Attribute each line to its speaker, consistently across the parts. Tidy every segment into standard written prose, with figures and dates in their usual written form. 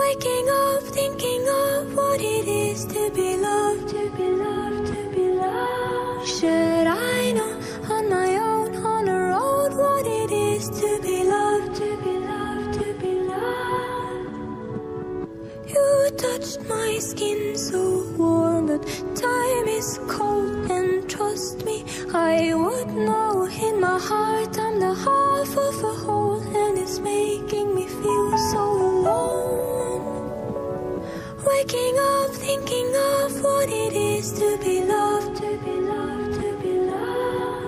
Speaker 1: Waking up, thinking of what it is to be loved, to be loved, to be loved. Should I know on my own, on the road, what it is to be loved, to be loved, to be loved? You touched my skin so warm, but time is cold, and trust me, I would know in my heart I'm the half of a whole, and it's making me feel so alone. Waking up, thinking of what it is to be loved, to be loved, to be loved.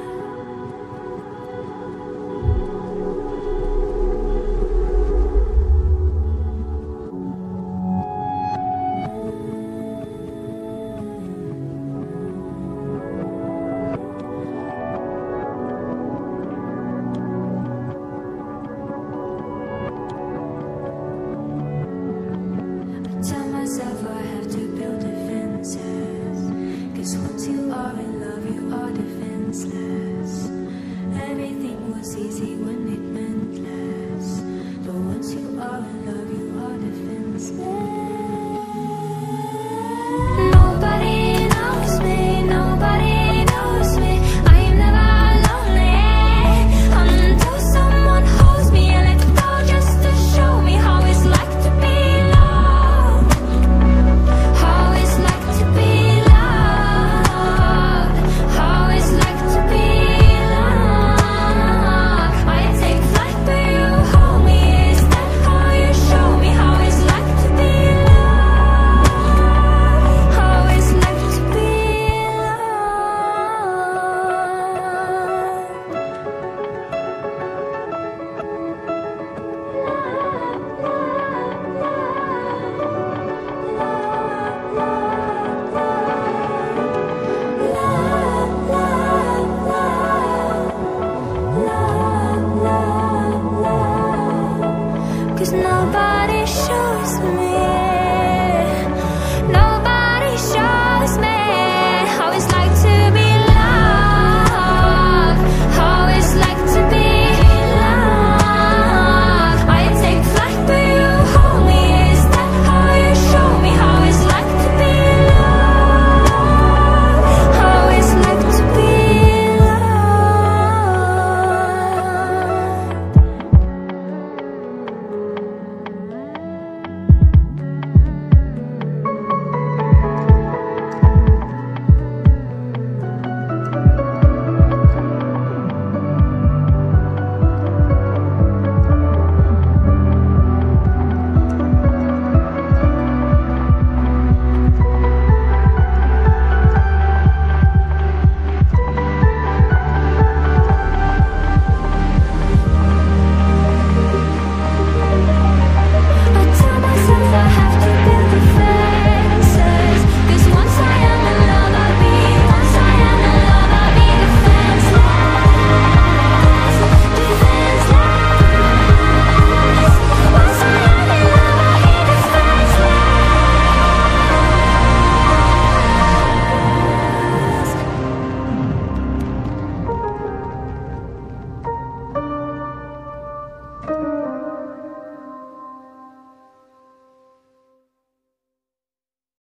Speaker 1: I have to build defenses, 'cause once you are in love, you are defenseless. Everything was easy when it meant less, but once you are in love, you are defenseless. Nobody knows me, nobody knows me. I am never lonely until someone holds me a little down just to show me how it's like to be. Nobody